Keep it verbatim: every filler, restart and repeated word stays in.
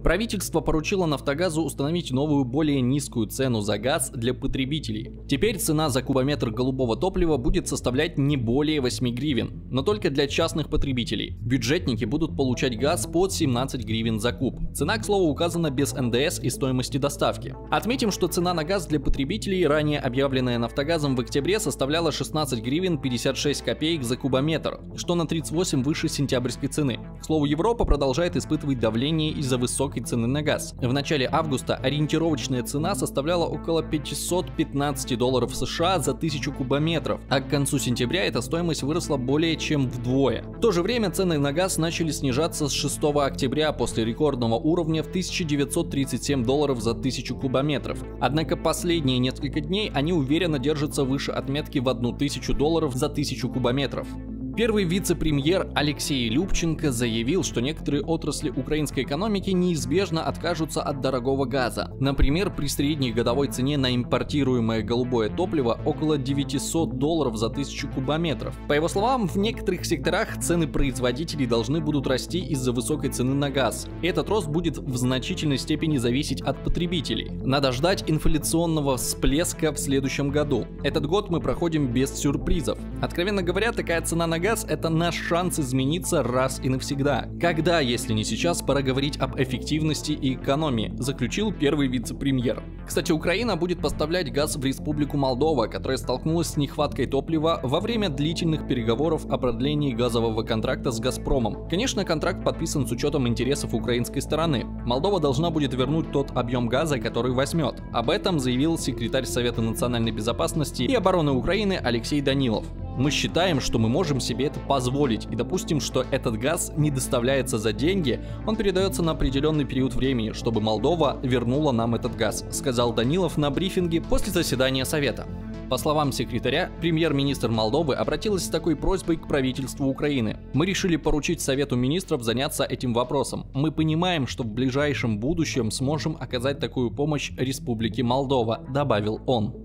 Правительство поручило Нафтогазу установить новую, более низкую цену за газ для потребителей. Теперь цена за кубометр голубого топлива будет составлять не более восьми гривен, но только для частных потребителей. Бюджетники будут получать газ под семнадцать гривен за куб. Цена, к слову, указана без эн дэ эс и стоимости доставки. Отметим, что цена на газ для потребителей, ранее объявленная Нафтогазом в октябре, составляла шестнадцать гривен пятьдесят шесть копеек за кубометр, что на тридцать восемь выше сентябрьской цены. К слову, Европа продолжает испытывать давление из-за высокой цены на газ. В начале августа ориентировочная цена составляла около пятьсот пятнадцать долларов США за тысячу кубометров, а к концу сентября эта стоимость выросла более чем вдвое. В то же время цены на газ начали снижаться с шестого октября после рекордного уровня в тысяча девятьсот тридцать семь долларов за тысячу кубометров. Однако последние несколько дней они уверенно держатся выше отметки в тысячу долларов за тысячу кубометров. Первый вице-премьер Алексей Любченко заявил, что некоторые отрасли украинской экономики неизбежно откажутся от дорогого газа. Например, при средней годовой цене на импортируемое голубое топливо около девятисот долларов за тысячу кубометров. По его словам, в некоторых секторах цены производителей должны будут расти из-за высокой цены на газ. Этот рост будет в значительной степени зависеть от потребителей. Надо ждать инфляционного всплеска в следующем году. Этот год мы проходим без сюрпризов. Откровенно говоря, такая цена на газ – это наш шанс измениться раз и навсегда. Когда, если не сейчас, пора говорить об эффективности и экономии, заключил первый вице-премьер. Кстати, Украина будет поставлять газ в Республику Молдова, которая столкнулась с нехваткой топлива во время длительных переговоров о продлении газового контракта с Газпромом. Конечно, контракт подписан с учетом интересов украинской стороны. Молдова должна будет вернуть тот объем газа, который возьмет. Об этом заявил секретарь Совета национальной безопасности и обороны Украины Алексей Данилов. Мы считаем, что мы можем себе это позволить, и допустим, что этот газ не доставляется за деньги, он передается на определенный период времени, чтобы Молдова вернула нам этот газ, сказал Данилов на брифинге после заседания Совета. По словам секретаря, премьер-министр Молдовы обратилась с такой просьбой к правительству Украины. Мы решили поручить Совету министров заняться этим вопросом. Мы понимаем, что в ближайшем будущем сможем оказать такую помощь Республике Молдова, добавил он.